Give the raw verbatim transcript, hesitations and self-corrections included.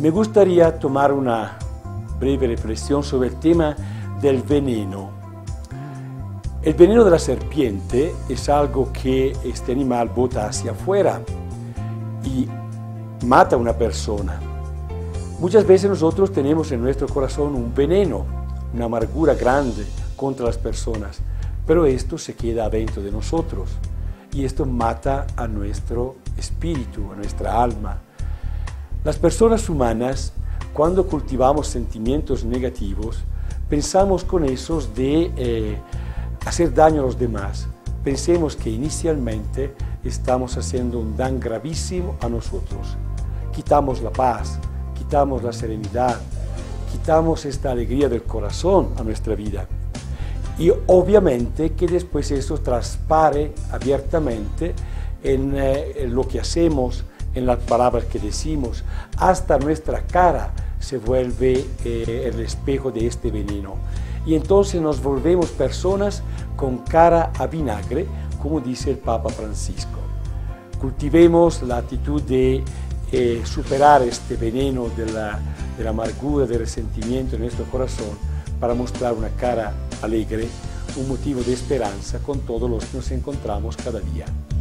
Me gustaría tomar una breve reflexión sobre el tema del veneno. El veneno de la serpiente es algo que este animal bota hacia afuera y mata a una persona. Muchas veces nosotros tenemos en nuestro corazón un veneno, una amargura grande contra las personas, pero esto se queda dentro de nosotros y esto mata a nuestro espíritu, a nuestra alma. Las personas humanas, cuando cultivamos sentimientos negativos, pensamos con esos de eh, hacer daño a los demás. Pensemos que inicialmente estamos haciendo un daño gravísimo a nosotros. Quitamos la paz, quitamos la serenidad, quitamos esta alegría del corazón a nuestra vida. Y obviamente que después eso traspare abiertamente en, eh, en lo que hacemos, en las palabras que decimos, hasta nuestra cara se vuelve eh, el espejo de este veneno. Y entonces nos volvemos personas con cara a vinagre, como dice el Papa Francisco. Cultivemos la actitud de eh, superar este veneno de la, de la amargura, del resentimiento en nuestro corazón, para mostrar una cara alegre, un motivo de esperanza con todos los que nos encontramos cada día.